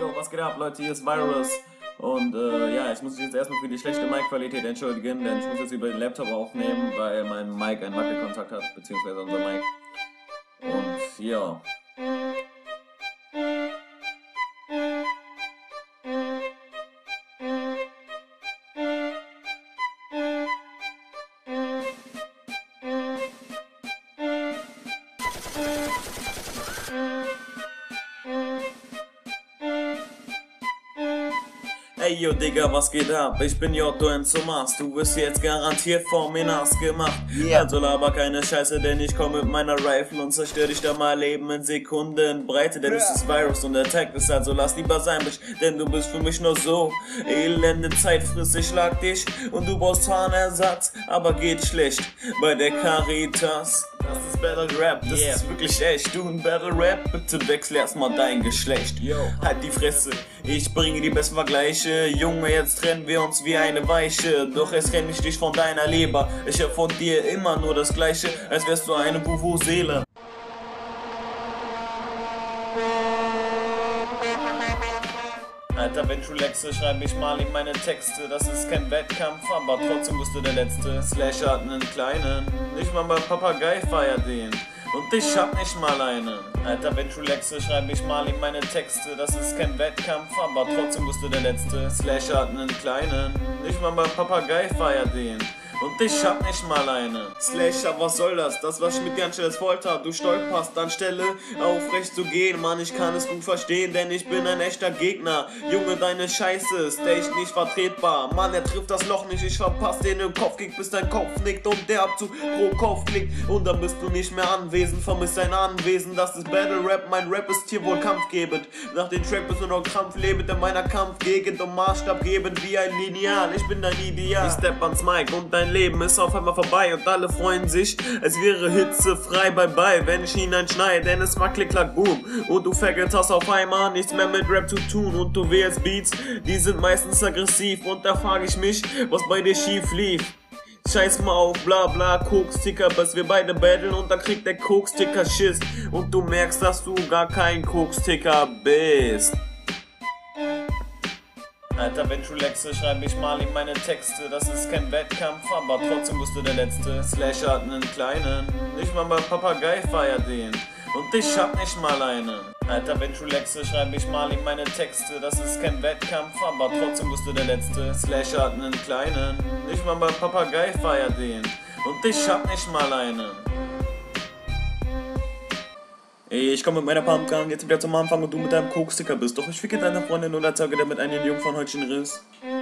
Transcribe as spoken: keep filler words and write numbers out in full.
Yo, was geht ab, Leute? Hier ist Virus. Und äh, ja, ich muss mich jetzt erstmal für die schlechte Mic-Qualität entschuldigen, denn ich muss jetzt über den Laptop aufnehmen, weil mein Mic einen Wackelkontakt hat, beziehungsweise unser Mic. Und ja. Ey yo Digga, was geht ab? Ich bin Jotto Enzomas, du wirst jetzt garantiert vor mir nass gemacht. Yeah. Also laber keine Scheiße, denn ich komm mit meiner Rifle und zerstör dich da mal Leben in Sekunden Breite, denn es ist Virus und der Tag ist, also lass lieber sein, Bitch, denn du bist für mich nur so elende Zeitfriss, ich schlag dich und du brauchst Zahnersatz, aber geht schlecht bei der Caritas. Das ist Battle Rap, das yeah. ist wirklich echt. Du ein Battle Rap, bitte wechsel erstmal dein Geschlecht. Yo. Halt die Fresse, ich bringe die besten Vergleiche. Junge, jetzt trennen wir uns wie eine Weiche. Doch jetzt kenn ich dich von deiner Leber. Ich hab von dir immer nur das Gleiche, als wärst du eine Wuhu-Seele. Alter, wenn du leckst, schreib ich mal in meine Texte. Das ist kein Wettkampf, aber trotzdem bist du der Letzte. Slash hat einen kleinen, nicht mal mein Papagei feiert den. Und ich hab nicht mal einen. Alter, wenn du leckst, schreib ich mal in meine Texte. Das ist kein Wettkampf, aber trotzdem bist du der Letzte. Slash hat einen kleinen, nicht mal mein Papagei feiert den. Und ich hab nicht mal eine. Slasher, was soll das? Das was ich mit dir anstelle als Folter. Du stolperst anstelle aufrecht zu gehen. Mann, ich kann es gut verstehen, denn ich bin ein echter Gegner. Junge, deine Scheiße ist echt nicht vertretbar. Mann, er trifft das Loch nicht, ich verpass den im Kopfkick, bis dein Kopf nickt und der Abzug pro Kopf klickt. Und dann bist du nicht mehr anwesend, vermisst dein Anwesen. Das ist Battle Rap, mein Rap ist hier wohl kampfgebend. Nach den Trap ist nur noch Krampf lebend in meiner Kampfgegend und Maßstab gebend wie ein Lineal. Ich bin dein Ideal. Ich stepp ans Mic und dein Leben ist auf einmal vorbei und alle freuen sich, es wäre hitzefrei, bye bye, wenn ich hineinschneide, denn es macht klick klack boom und du Faggot hast auf einmal nichts mehr mit Rap zu tun und du wählst Beats, die sind meistens aggressiv und da frage ich mich, was bei dir schief lief. Scheiß mal auf bla bla Koksticker, bis wir beide battlen und dann kriegt der Koksticker Schiss und du merkst, dass du gar kein Koksticker bist. Alter, wenn du leckst, schreib ich mal in meine Texte. Das ist kein Wettkampf, aber trotzdem bist du der Letzte. Slash hat einen kleinen, nicht mal mein Papagei feiert den. Und ich hab nicht mal einen. Alter, wenn du leckst, schreib ich mal in meine Texte. Das ist kein Wettkampf, aber trotzdem bist du der Letzte. Slash hat einen kleinen, nicht mal mein Papagei feiert den. Und ich hab nicht mal einen. Ey, ich komm mit meiner Pumpgun jetzt wieder zum Anfang und du mit deinem Koksticker bist. Doch ich ficke deine Freundin und erzeuge damit einen Jungfernhäutchenriss.